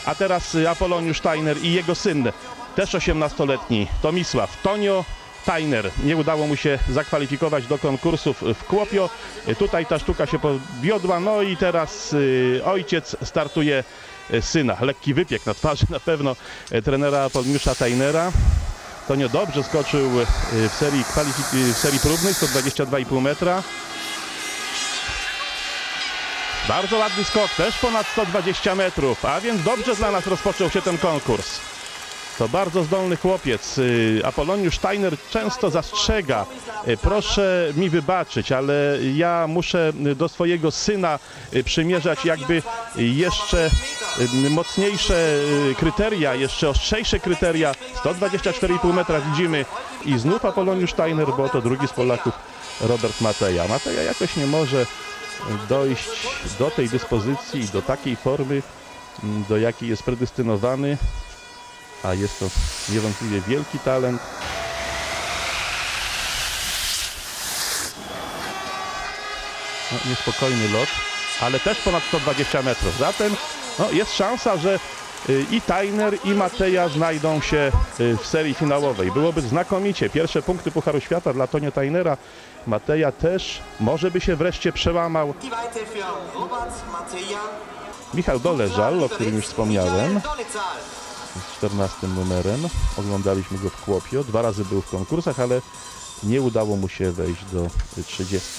a teraz Apoloniusz Tajner i jego syn, też 18-letni, Tomisław Tonio Tajner. Nie udało mu się zakwalifikować do konkursów w Kuopio. Tutaj ta sztuka się powiodła, no i teraz ojciec startuje syna. Lekki wypiek na twarzy na pewno trenera Apoloniusza Tajnera. Tonio dobrze skoczył w serii próbnej, 122,5 metra. Bardzo ładny skok, też ponad 120 metrów, a więc dobrze dla nas rozpoczął się ten konkurs. To bardzo zdolny chłopiec. Apoloniusz Tajner często zastrzega. Proszę mi wybaczyć, ale ja muszę do swojego syna przymierzać jakby jeszcze mocniejsze kryteria, jeszcze ostrzejsze kryteria. 124,5 metra widzimy i znów Apoloniusz Tajner, bo to drugi z Polaków, Robert Mateja. Mateja jakoś nie może dojść do tej dyspozycji i do takiej formy, do jakiej jest predestynowany. A jest to niewątpliwie wielki talent. No, niespokojny lot, ale też ponad 120 metrów. Zatem no, jest szansa, że i Tajner, i Mateja znajdą się w serii finałowej. Byłoby znakomicie. Pierwsze punkty Pucharu Świata dla Tonio Tajnera. Mateja też może by się wreszcie przełamał. Michał Doleżal, o którym już wspomniałem, z 14 numerem. Oglądaliśmy go w Kuopio. 2 razy był w konkursach, ale nie udało mu się wejść do 30.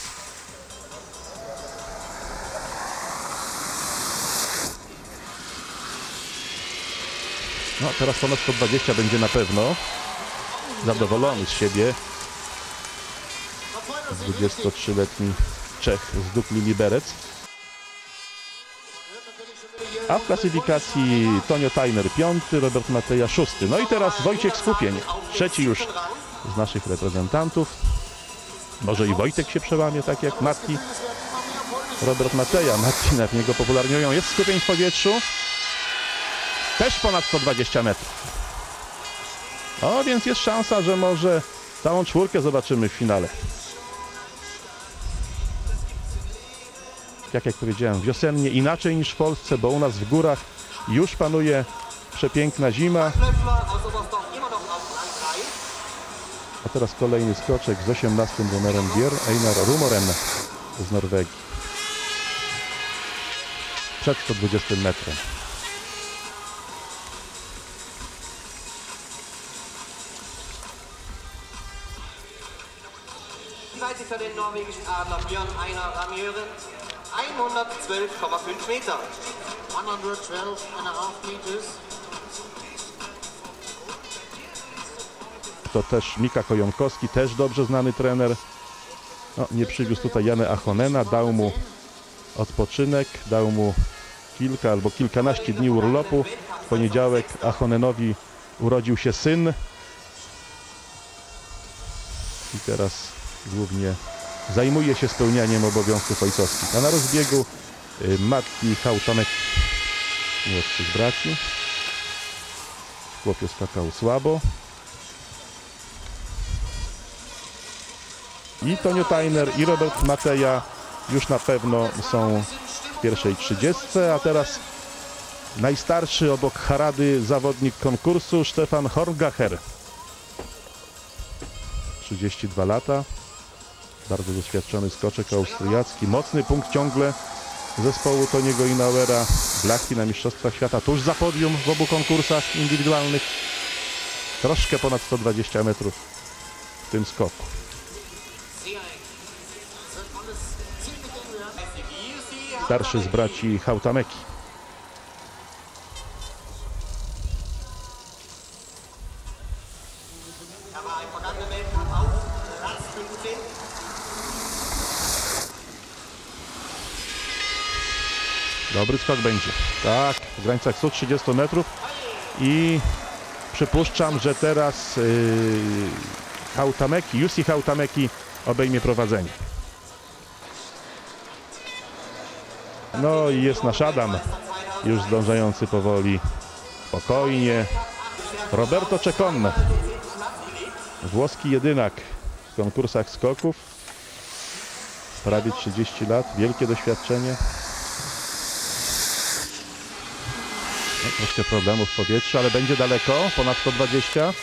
No, teraz ponad 120 będzie na pewno. Zadowolony z siebie 23-letni Czech z Dukli Liberec. A w klasyfikacji Tonio Tajner 5, Robert Mateja 6. No i teraz Wojciech Skupień, trzeci już z naszych reprezentantów. Może i Wojtek się przełamie, tak jak Matti. Robert Mateja, Matti nad niego popularniują. Jest Skupień w powietrzu. Też ponad 120 metrów. O, więc jest szansa, że może całą czwórkę zobaczymy w finale. Jak powiedziałem, wiosennie inaczej niż w Polsce, bo u nas w górach już panuje przepiękna zima. A teraz kolejny skoczek z 18 numerem Björn Einar Rumoren z Norwegii. Przed 120 metrem. Weite für den norwegischen Adler Björn Einar Ramjören 112,5 Meter. 112,5 meters. To też Mika Kojonkowski, też dobrze znany trener. No, nie przywiózł tutaj Janę Achonena, dał mu odpoczynek, dał mu kilka albo kilkanaście dni urlopu. W poniedziałek Achonenowi urodził się syn. I teraz głównie zajmuje się spełnianiem obowiązków ojcowskich. A na rozbiegu Matti Hautamäki, młodszych braci. W Kuopio skakał słabo. I Tonio Tajner, i Robert Mateja już na pewno są w pierwszej 30, a teraz najstarszy obok Harady zawodnik konkursu Stefan Horngacher. 32 lata. Bardzo doświadczony skoczek austriacki. Mocny punkt ciągle zespołu Toniego Inauera. Blachki na Mistrzostwach Świata tuż za podium w obu konkursach indywidualnych. Troszkę ponad 120 metrów w tym skoku. Starszy z braci Hautamäki. Dobry skok będzie. Tak, w granicach 130 metrów. I przypuszczam, że teraz Hautamäki, Jussi Hautamäki obejmie prowadzenie. No i jest nasz Adam, już zdążający powoli, spokojnie. Roberto Ceccon, włoski jedynak w konkursach skoków. Prawie 30 lat, wielkie doświadczenie. No, troszkę problemów w powietrzu, ale będzie daleko, ponad 120.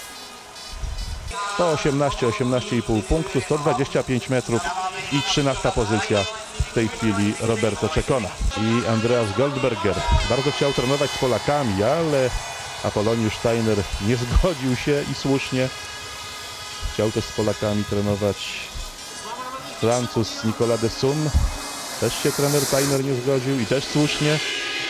118, 18,5 punktu, 125 metrów i 13 pozycja w tej chwili Roberto Ceccona. I Andreas Goldberger bardzo chciał trenować z Polakami, ale Apolloniusz Steiner nie zgodził się i słusznie. Chciał też z Polakami trenować Francuz Nicolas de Sun. Też się trener Steiner nie zgodził i też słusznie.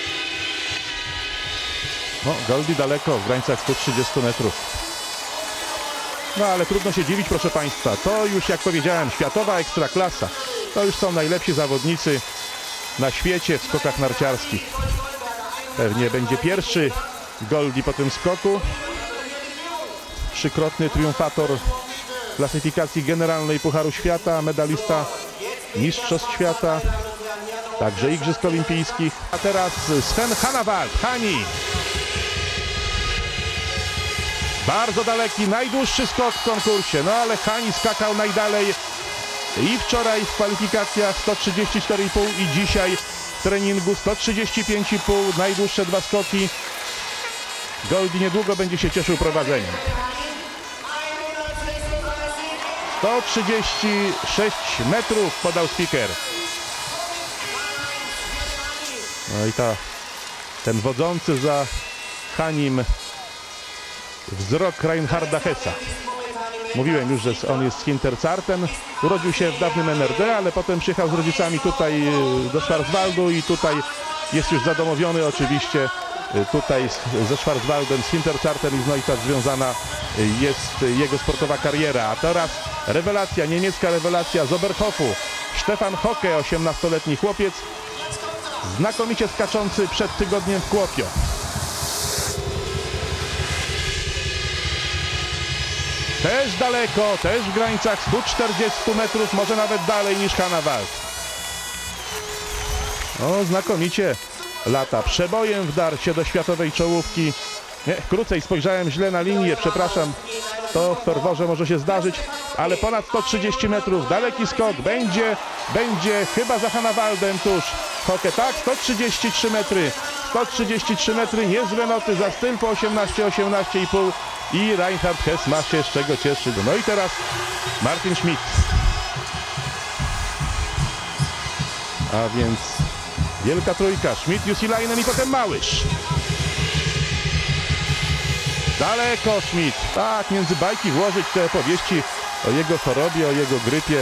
No, Goldi daleko, w granicach 130 metrów. No ale trudno się dziwić, proszę Państwa. To już, jak powiedziałem, światowa ekstraklasa. To już są najlepsi zawodnicy na świecie w skokach narciarskich. Pewnie będzie pierwszy Goldi po tym skoku. Trzykrotny triumfator klasyfikacji generalnej Pucharu Świata, medalista Mistrzostw Świata, także Igrzysk Olimpijskich. A teraz Sven Hannawald, Hani. Bardzo daleki, najdłuższy skok w konkursie, no ale Hani skakał najdalej i wczoraj w kwalifikacjach 134,5 i dzisiaj w treningu 135,5, najdłuższe dwa skoki. Goldi niedługo będzie się cieszył prowadzeniem. 136 metrów podał speaker. No i ten wodzący za Hanim wzrok Reinharda Hessa. Mówiłem już, że on jest z Hinterzarten. Urodził się w dawnym NRD, ale potem przyjechał z rodzicami tutaj do Schwarzwaldu i tutaj jest już zadomowiony oczywiście. Tutaj ze Schwarzwaldem, z Hinterzarten i z Neustadt związana jest jego sportowa kariera. A teraz rewelacja, niemiecka rewelacja z Oberhofu. Stefan Hocke, 18-letni chłopiec, znakomicie skaczący przed tygodniem w Kuopio. Też daleko, też w granicach 140 metrów, może nawet dalej niż Hannawald. O, znakomicie lata. Przebojem wdarł się do światowej czołówki. Nie, krócej spojrzałem źle na linię, przepraszam. To w Torworze może się zdarzyć, ale ponad 130 metrów, daleki skok, będzie chyba za Hannawaldem tuż. Hocke, tak, 133 metry, 133 metry, niezłe noty za styl po 18, 18,5 i Reinhard Hess ma się z czego cieszyć. No i teraz Martin Schmidt. A więc wielka trójka, Schmidt, Jussilainen i potem Małysz. Daleko Schmidt. Tak, między bajki włożyć te opowieści o jego chorobie, o jego grypie.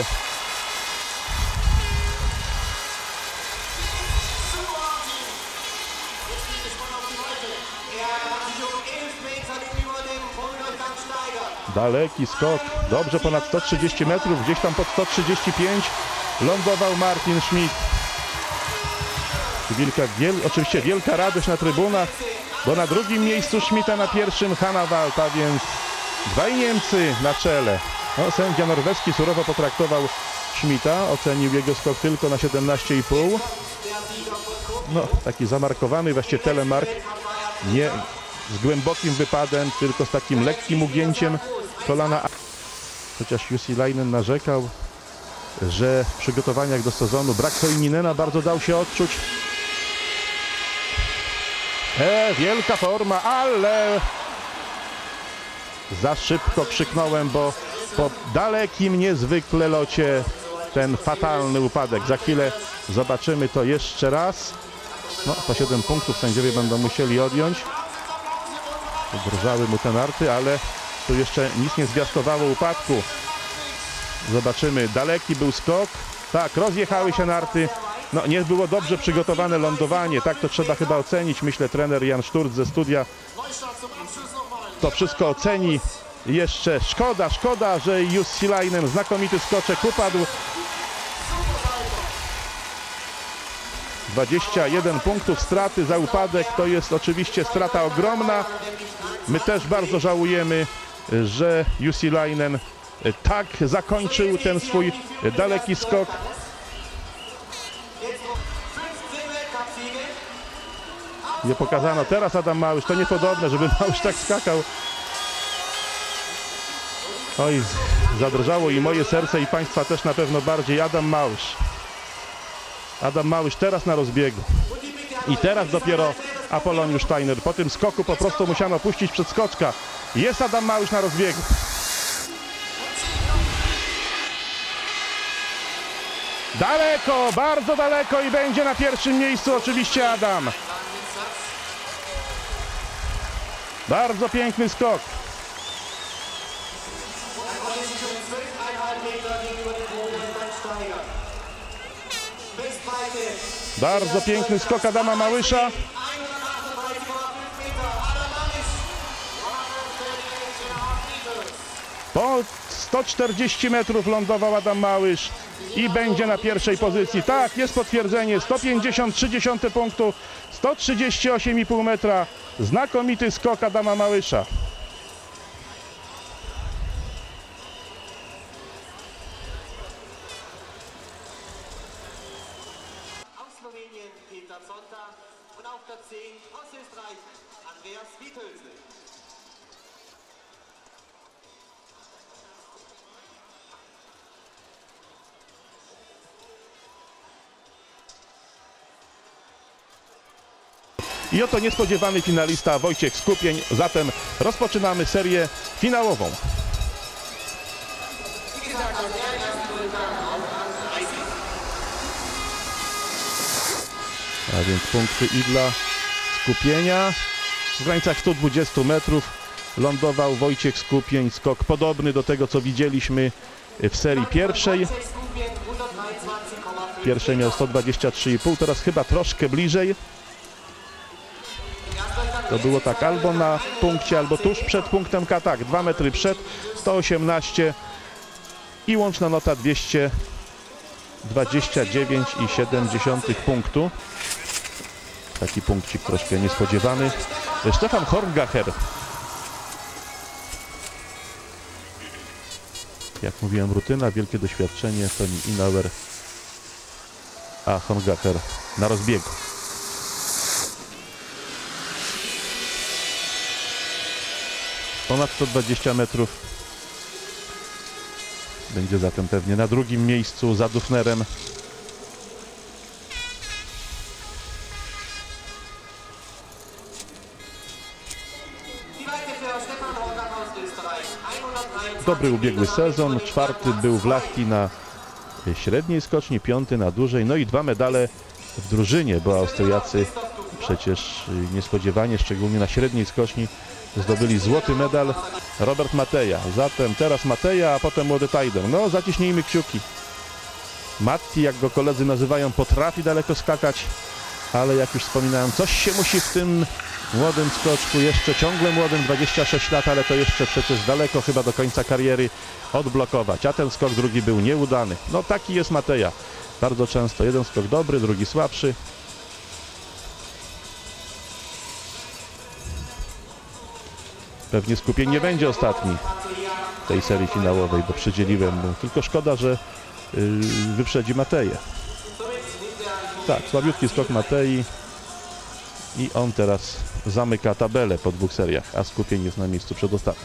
Daleki skok, dobrze ponad 130 metrów, gdzieś tam pod 135 lądował Martin Schmidt. Oczywiście wielka radość na trybunach, bo na drugim miejscu Schmidta, na pierwszym Hannawald, a więc dwaj Niemcy na czele. No, sędzia norweski surowo potraktował Schmidta, ocenił jego skok tylko na 17,5. No, taki zamarkowany właściwie telemark, nie z głębokim wypadem, tylko z takim lekkim ugięciem kolana. Chociaż Jussilainen narzekał, że w przygotowaniach do sezonu brak Soininena bardzo dał się odczuć. Wielka forma, ale za szybko krzyknąłem, bo po dalekim niezwykle locie ten fatalny upadek. Za chwilę zobaczymy to jeszcze raz. No, po 7 punktów sędziowie będą musieli odjąć. Drżały mu te narty, ale tu jeszcze nic nie zwiastowało upadku. Zobaczymy, daleki był skok. Tak, rozjechały się narty. No, nie było dobrze przygotowane lądowanie. Tak to trzeba chyba ocenić. Myślę, trener Jan Szturc ze studia to wszystko oceni. Jeszcze szkoda, że Jussilainen, znakomity skoczek, upadł. 21 punktów straty za upadek. To jest oczywiście strata ogromna. My też bardzo żałujemy, że Jussilainen tak zakończył ten swój daleki skok. Nie pokazano. Teraz Adam Małysz. To niepodobne, żeby Małysz tak skakał. Oj, zadrżało i moje serce, i Państwa też na pewno bardziej. Adam Małysz. Adam Małysz teraz na rozbiegu. I teraz dopiero Apoloniusz Steiner. Po tym skoku po prostu musiano puścić przedskoczka. Jest Adam Małysz na rozbiegu. Daleko, bardzo daleko i będzie na pierwszym miejscu oczywiście Adam. Bardzo piękny skok. Bardzo piękny skok Adama Małysza. Po 140 metrów lądował Adam Małysz i będzie na pierwszej pozycji. Tak, jest potwierdzenie. 150,3 punktu, 138,5 metra. Znakomity skok Adama Małysza. Aus Slowenien Peter Zonta und auf der 10 aus Österreich Andreas Wiethölzl. I oto niespodziewany finalista Wojciech Skupień. Zatem rozpoczynamy serię finałową. A więc punkty i dla Skupienia. W granicach 120 metrów lądował Wojciech Skupień. Skok podobny do tego, co widzieliśmy w serii pierwszej. Pierwszej miał 123,5, teraz chyba troszkę bliżej. To było tak albo na punkcie, albo tuż przed punktem K. Tak, 2 metry przed, 118 i łączna nota 229,7 punktu. Taki punkcik troszkę niespodziewany. Stefan Horngacher. Jak mówiłem, rutyna, wielkie doświadczenie. Toni Inauer, a Horngacher na rozbiegu. Ponad 120 metrów. Będzie zatem pewnie na drugim miejscu za Dufnerem. Dobry ubiegły sezon. Czwarty był w Lahti na średniej skoczni, piąty na dużej. No i 2 medale w drużynie, bo Austriacy przecież niespodziewanie, szczególnie na średniej skoczni, zdobyli złoty medal. Robert Mateja. Zatem teraz Mateja, a potem młody Tajder. No, zaciśnijmy kciuki. Matti, jak go koledzy nazywają, potrafi daleko skakać, ale jak już wspominałem, coś się musi w tym młodym skoczku, jeszcze ciągle młodym, 26 lat, ale to jeszcze przecież daleko chyba do końca kariery, odblokować. A ten skok drugi był nieudany. No taki jest Mateja. Bardzo często jeden skok dobry, drugi słabszy. Pewnie Skupień nie będzie ostatni w tej serii finałowej, bo przydzieliłem mu. Tylko szkoda, że wyprzedzi Mateję. Tak, słabiutki skok Matei i on teraz zamyka tabelę po 2 seriach, a Skupień jest na miejscu przedostatnim.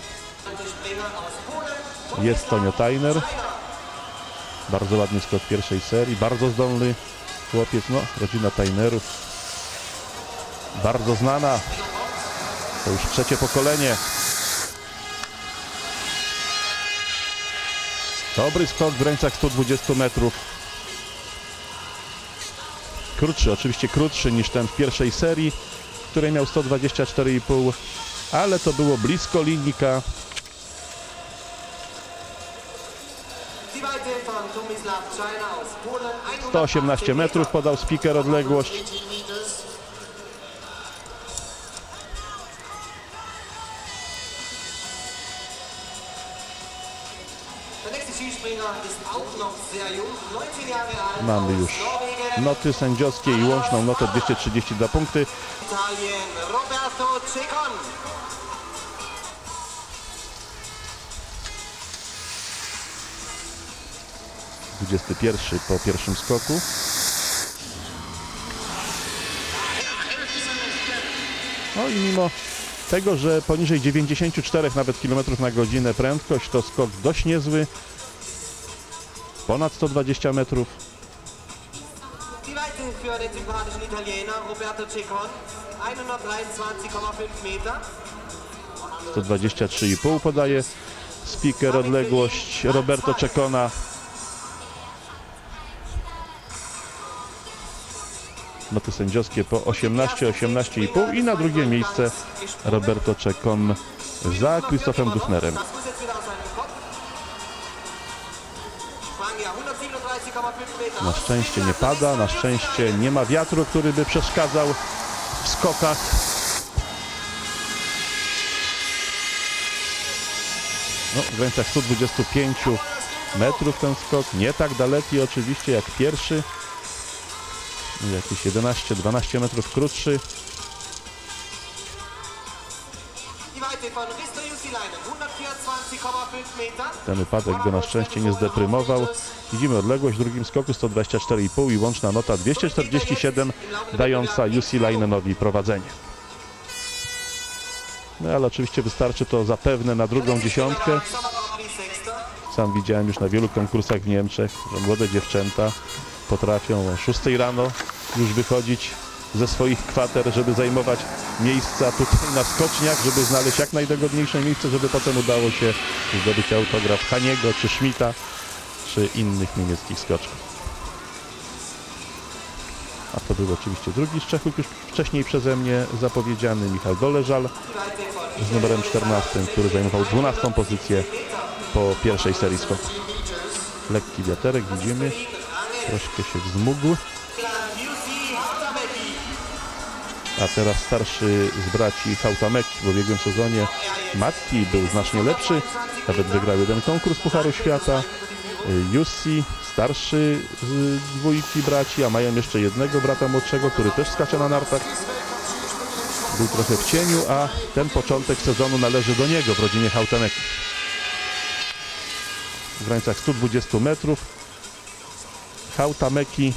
Jest Tonio Steiner. Bardzo ładny skok pierwszej serii, bardzo zdolny chłopiec, no, rodzina Steinerów. Bardzo znana. To już trzecie pokolenie. Dobry skok w granicach 120 metrów. Krótszy, oczywiście krótszy niż ten w pierwszej serii, w której miał 124,5, ale to było blisko linijka. 118 metrów podał speaker odległość. Mamy już noty sędziowskie i łączną notę 232 punkty. 21 po pierwszym skoku. No i mimo tego, że poniżej 94 nawet kilometrów na godzinę prędkość, to skok dość niezły. Ponad 120 metrów. für den sympathischen Italiener Roberto Ceccon. 123,5 Meter. 123,5 podaje speaker odległość Roberto Ceccona. Noty sędziowskie po 18,5 i na drugie miejsce Roberto Ceccon za Christophem Dufnerem. Na szczęście nie pada, na szczęście nie ma wiatru, który by przeszkadzał w skokach. No, w granicach 125 metrów ten skok, nie tak daleki oczywiście jak pierwszy. Jakieś 11-12 metrów krótszy. Ten upadek go na szczęście nie zdeprymował. Widzimy odległość w drugim skoku 124,5 i łączna nota 247, dająca Jussi Lainenowi prowadzenie. No ale oczywiście wystarczy to zapewne na drugą dziesiątkę. Sam widziałem już na wielu konkursach w Niemczech, że młode dziewczęta potrafią o 6 rano już wychodzić ze swoich kwater, żeby zajmować miejsca tutaj na skoczniach, żeby znaleźć jak najdogodniejsze miejsce, żeby potem udało się zdobyć autograf Haniego, czy Schmidta, czy innych niemieckich skoczków. A to był oczywiście drugi z Czechów, już wcześniej przeze mnie zapowiedziany Michał Doleżal z numerem 14, który zajmował 12. pozycję po pierwszej serii skoków. Lekki wiaterek, widzimy, troszkę się wzmógł. A teraz starszy z braci Hautamäki w ubiegłym sezonie Matti był znacznie lepszy, nawet wygrał jeden konkurs Pucharu Świata. Jussi, starszy z dwójki braci, a mają jeszcze jednego brata młodszego, który też skacze na nartach. Był trochę w cieniu, a ten początek sezonu należy do niego w rodzinie Hautamäki. W granicach 120 metrów Hautamäki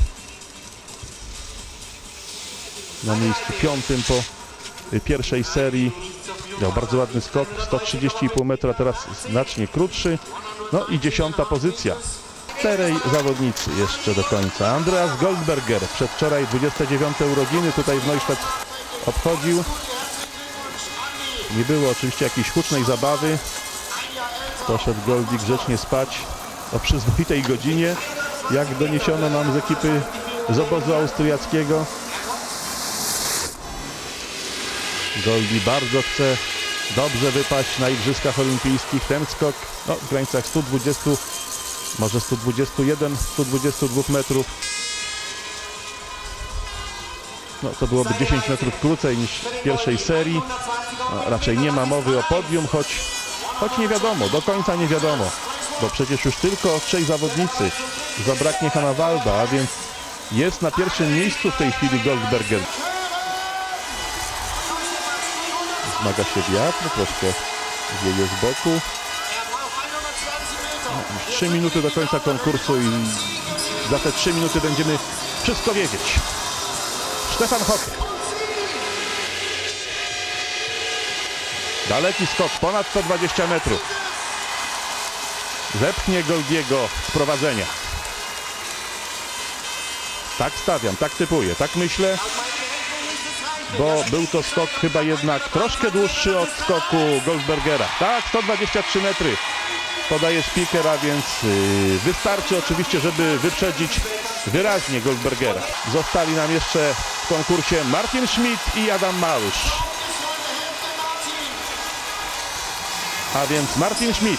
na miejscu 5 po pierwszej serii. Miał bardzo ładny skok, 130,5 metra, teraz znacznie krótszy. No i 10. pozycja. 4 zawodnicy jeszcze do końca. Andreas Goldberger, przedwczoraj 29. urodziny, tutaj w Neustadt obchodził. Nie było oczywiście jakiejś hucznej zabawy. Poszedł Goldi grzecznie spać o przyzwoitej godzinie, jak doniesiono nam z ekipy z obozu austriackiego. Goldi bardzo chce dobrze wypaść na Igrzyskach Olimpijskich. Ten skok no, w granicach 120, może 121, 122 metrów. No, to byłoby 10 metrów krócej niż w pierwszej serii. No, raczej nie ma mowy o podium, choć nie wiadomo, do końca nie wiadomo. Bo przecież już tylko 3 zawodnicy zabraknie Hanna Walda, a więc jest na pierwszym miejscu w tej chwili Goldberger. Zmaga się wiatr, troszkę wieje z boku. No, 3 minuty do końca konkursu i za te 3 minuty będziemy wszystko wiedzieć. Stefan Hocke. Daleki skok, ponad 120 metrów. Zepchnie Goldiego z prowadzenia. Tak stawiam, tak typuję, tak myślę. Bo był to skok chyba jednak troszkę dłuższy od skoku Goldbergera. Tak, 123 metry podaje speaker, a więc wystarczy oczywiście, żeby wyprzedzić wyraźnie Goldbergera. Zostali nam jeszcze w konkursie Martin Schmidt i Adam Małysz. A więc Martin Schmidt.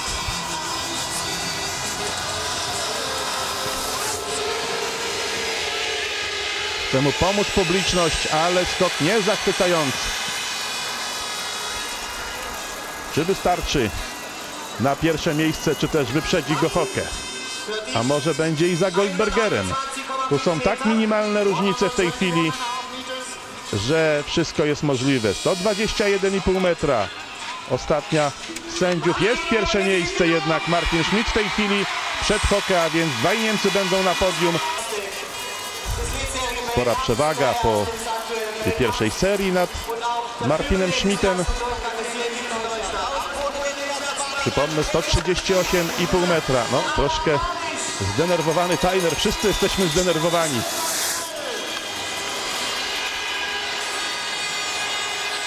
Chce mu pomóc publiczność, ale skok niezachwycający. Czy wystarczy na pierwsze miejsce, czy też wyprzedzi go Hocke? A może będzie i za Goldbergerem? Tu są tak minimalne różnice w tej chwili, że wszystko jest możliwe. 121,5 metra. Ostatnia sędziów jest pierwsze miejsce, jednak Martin Schmidt w tej chwili przed Hocke, a więc dwaj Niemcy będą na podium. Spora przewaga po tej pierwszej serii nad Martinem Schmidtem. Przypomnę, 138,5 metra. No, troszkę zdenerwowany Tyner. Wszyscy jesteśmy zdenerwowani.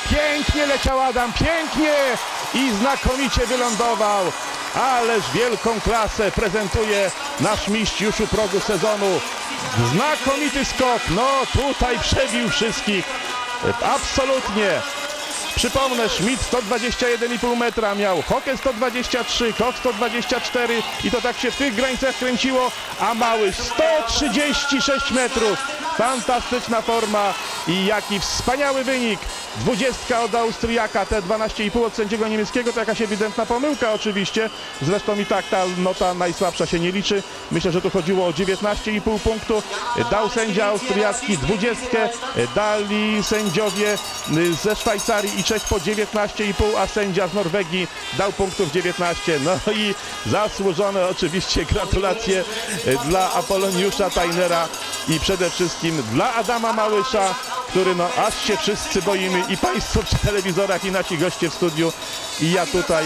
pięknie leciał Adam, pięknie i znakomicie wylądował. Ależ wielką klasę prezentuje nasz mistrz już u progu sezonu. Znakomity skok, no tutaj przebił wszystkich, absolutnie. Przypomnę, Schmidt 121,5 metra miał, Hocke 123, Koch 124 i to tak się w tych granicach kręciło, a Małysz 136 metrów. Fantastyczna forma i jaki wspaniały wynik. 20 od Austriaka, te 12,5 od sędziego niemieckiego to jakaś ewidentna pomyłka oczywiście. Zresztą i tak ta nota najsłabsza się nie liczy. Myślę, że tu chodziło o 19,5 punktu. Dał sędzia austriacki 20, dali sędziowie ze Szwajcarii i Czech po 19,5, a sędzia z Norwegii dał punktów 19. No i zasłużone oczywiście gratulacje dla Apoloniusza Tajnera i przede wszystkim dla Adama Małysza, który no aż się wszyscy boimy, i Państwo przy telewizorach, i nasi goście w studiu, i ja tutaj,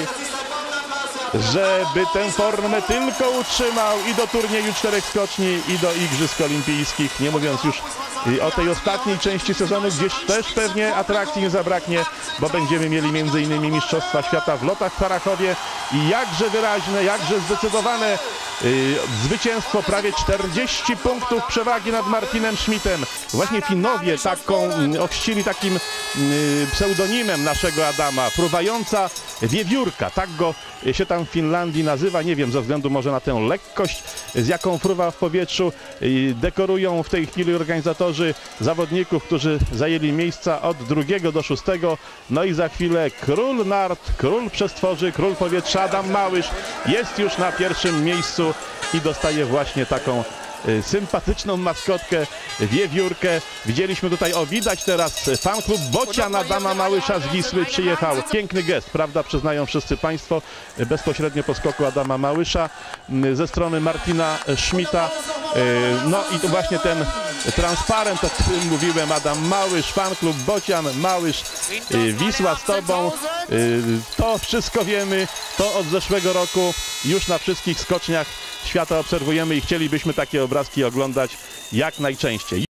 żeby tę formę tylko utrzymał i do turnieju 4 skoczni, i do Igrzysk Olimpijskich, nie mówiąc już o tej ostatniej części sezonu, gdzieś też pewnie atrakcji nie zabraknie, bo będziemy mieli m.in. Mistrzostwa Świata w lotach w Charachowie i jakże wyraźne, jakże zdecydowane zwycięstwo, prawie 40 punktów przewagi nad Martinem Schmidtem. Właśnie Finowie taką ochrzcili takim pseudonimem naszego Adama, fruwająca wiewiórka, tak go się tam w Finlandii nazywa, nie wiem, ze względu może na tę lekkość, z jaką fruwa w powietrzu. Dekorują w tej chwili organizatorzy zawodników, którzy zajęli miejsca od 2 do 6. No i za chwilę król nart, król przestworzy, król powietrza Adam Małysz jest już na pierwszym miejscu i dostaje właśnie taką sympatyczną maskotkę, wiewiórkę. Widzieliśmy tutaj, widać teraz fanklub Bocian Adama Małysza z Wisły przyjechał. Piękny gest, prawda, przyznają wszyscy Państwo, bezpośrednio po skoku Adama Małysza ze strony Martina Schmidta. No i to właśnie ten transparent, o którym mówiłem, Adam Małysz, fanklub Bocian, Małysz, Wisła z Tobą. To wszystko wiemy, to od zeszłego roku już na wszystkich skoczniach świata obserwujemy i chcielibyśmy takie obrazki oglądać jak najczęściej.